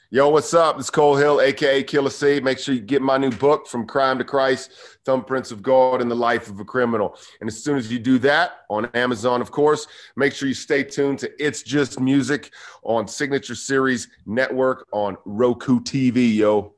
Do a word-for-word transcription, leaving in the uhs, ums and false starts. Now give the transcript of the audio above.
Yo, what's up? It's Cole Hill, aka Killa C. Make sure you get my new book, From Crime to Christ, Thumbprints of God and the Life of a Criminal. And as soon as you do that, on Amazon, of course, make sure you stay tuned to It's Just Music on Signature Series Network on Roku T V, yo.